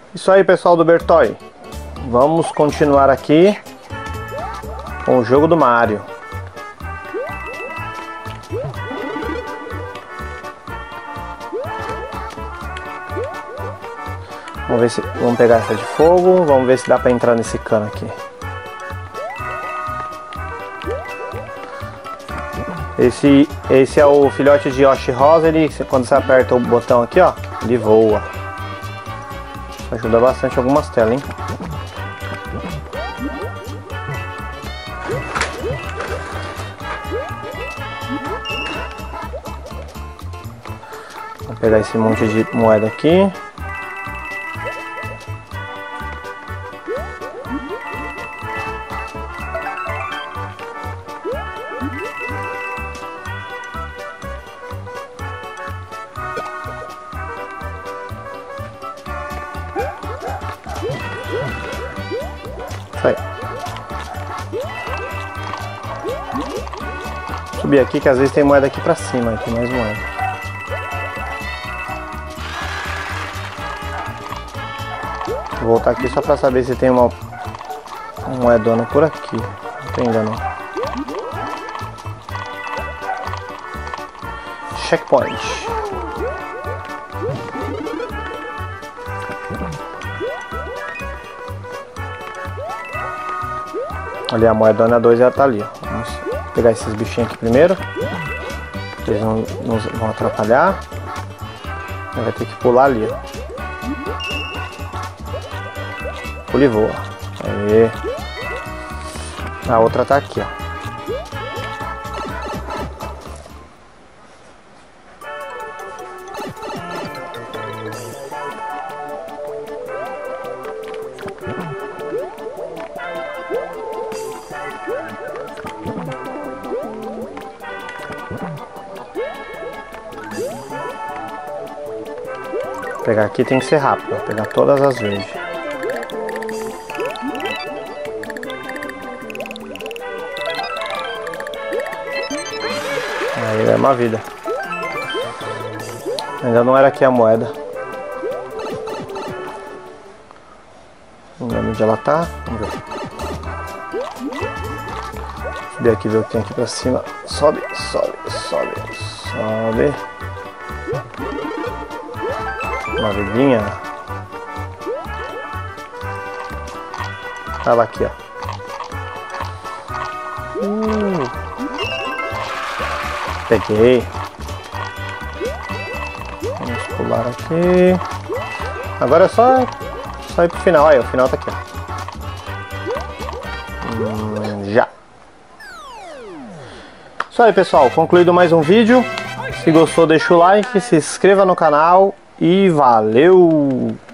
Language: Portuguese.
Isso aí, pessoal do Bertoy. Vamos continuar aqui com o jogo do Mario. Vamos pegar essa de fogo. Vamos ver se dá pra entrar nesse cano aqui. Esse é o filhote de Yoshi rosa. Ele, quando você aperta o botão aqui, ó, ele voa. Isso ajuda bastante algumas telas, hein? Vou pegar esse monte de moeda aqui. Isso aí. Subir aqui que às vezes tem moeda aqui pra cima, aqui mais moeda. Vou voltar aqui só pra saber se tem uma moedona por aqui. Não tem ainda não. Checkpoint. Ali a moedona 2 já tá ali, ó. Vamos pegar esses bichinhos aqui primeiro. Eles não vão atrapalhar. Vai ter que pular ali, ó. Pula e voa. Aí. A outra tá aqui, ó. Pegar aqui tem que ser rápido, ó. Pegar todas as verdes. Aí é uma vida. Ainda não era aqui a moeda. Vamos ver onde ela tá. Vamos ver. Subir aqui, ver o que tem aqui pra cima. Sobe, sobe, sobe, sobe. Uma vidinha. Ela aqui, ó. Peguei. Vamos pular aqui. Agora é só ir pro final. Aí, o final tá aqui, ó. Já. Isso aí, pessoal. Concluído mais um vídeo. Se gostou, deixa o like, se inscreva no canal. E valeu!